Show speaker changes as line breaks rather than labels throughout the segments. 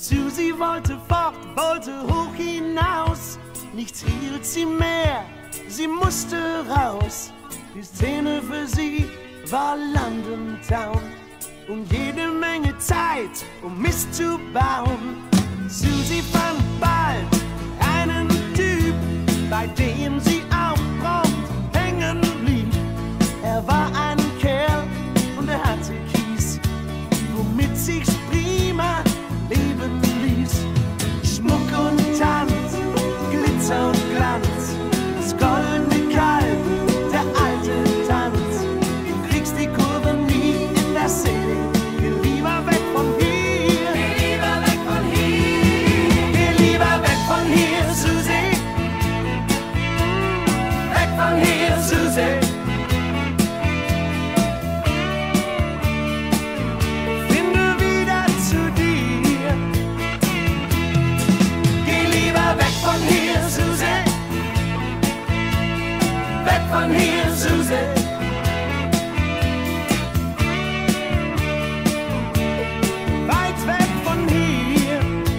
Susi wollte fort, wollte hoch hinaus. Nichts hielt sie mehr, sie musste raus. Die Szene für sie war London Town und jede Menge Zeit, um Mist zu bauen. Susi fand bald einen Typ, bei dem sie auch prompt hängen blieb. Er war ein Kerl und er hatte Kies, womit sich's prima leben ließ. Schmuck und Tanz, Glitzer und Glanz, das goldene Kalb, der alte Tanz. Du kriegst die Kurve nie in der City. Geh lieber weg von hier, geh lieber weg von hier, geh lieber weg von hier, Susi. Weg von hier, Susi. Finde wieder zu dir. Geh lieber weg von hier, Susi. Weg von hier, Susi. Weit weg von hier.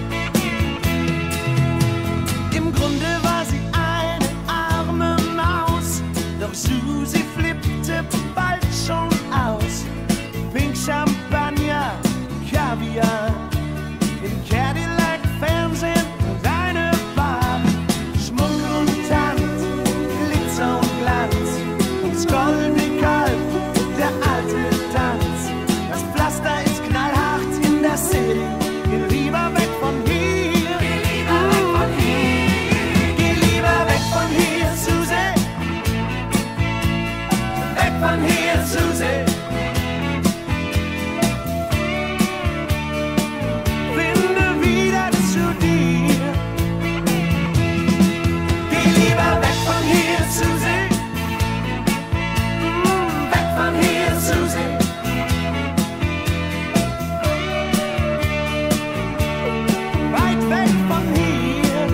Im Grunde war sie eine arme Maus, doch Susi flippte bald schon aus. Pink Champagner, Kaviar, im Cadillac Fernsehen und eine Bar. Schmuck und Tanz, Glitzer und Glanz, das goldene Kalb, der alte Tanz. Das Pflaster ist knallhart in der City. Geh lieber weg von hier, geh lieber weg von hier, geh lieber weg von hier, Susi. Weg von hier, Susi. Finde wieder zu dir. Geh lieber weg von hier, Susi. Weg von hier, Susi. Weit weg von hier.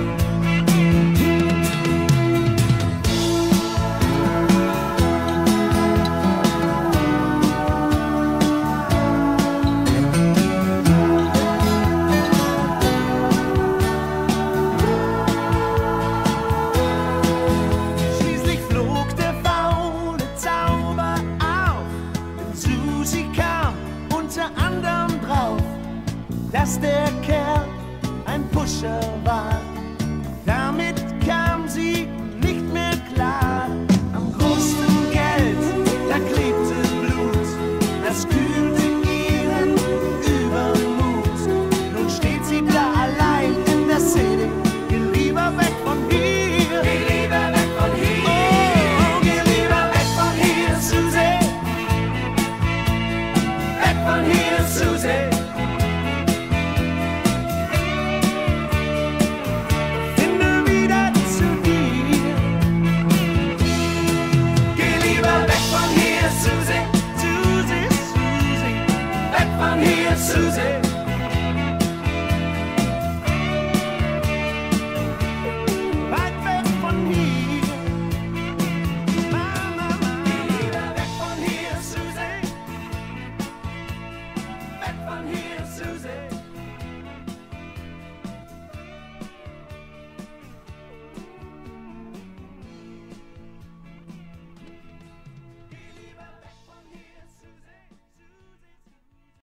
Schließlich flog der faule Zauber auf, denn Susi kam unter anderem drauf, dass der Kerl ein Pusher war. Damit kam sie